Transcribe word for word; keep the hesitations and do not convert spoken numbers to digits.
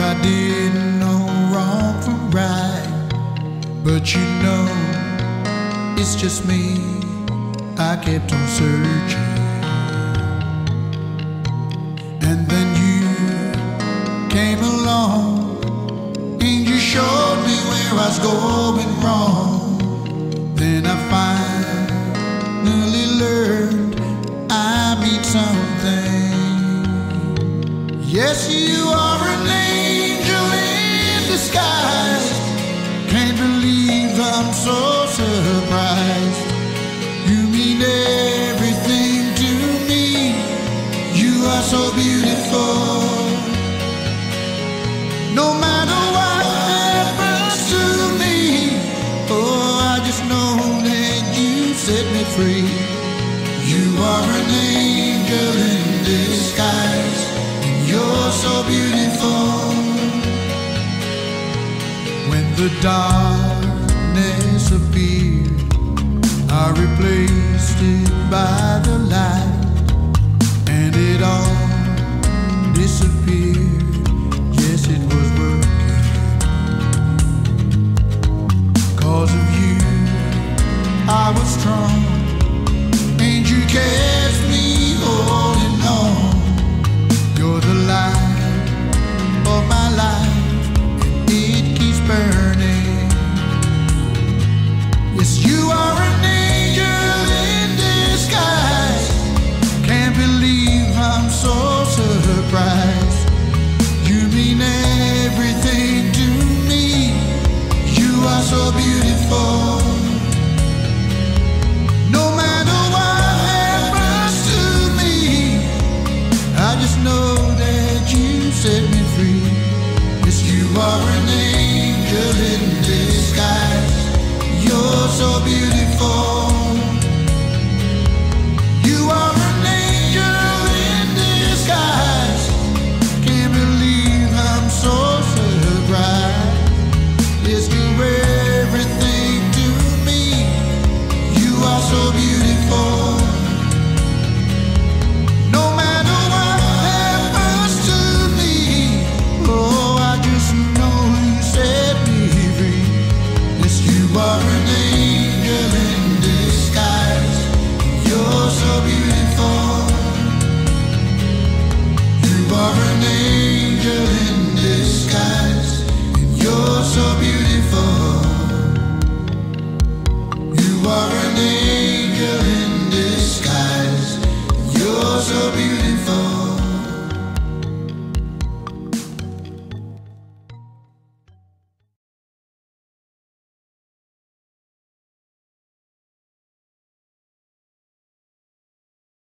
I didn't know wrong from right, but you know, it's just me. I kept on searching, and then you came along and you showed me where I was going wrong. Then I finally learned I mean something. Yes, you are an angel in disguise. Can't believe I'm so surprised. You mean everything to me. You are so beautiful. No matter what happens to me, oh, I just know that you set me free. You are an angel in disguise. You're so beautiful. When the darkness appeared, I replaced it by the light, and it all disappeared. Yes, it was working. 'Cause of you, I was strong, and you kept me holding on. You're the light of my life, and it keeps burning. Yes, you are an angel in disguise. Can't believe I'm so surprised. You mean everything to me. You are so beautiful. No matter what happens to me, I just know that you set me free. Yes, you are an angel in disguise. You're so beautiful. You are an angel in disguise. Can't believe I'm so surprised. Yes, you're everything to me. You are so beautiful. No matter what happens to me, oh, I just know you set me free. Yes, you are an angel in disguise. You're so beautiful. You are an angel in disguise. You're so beautiful. You are an angel in disguise. You're so beautiful.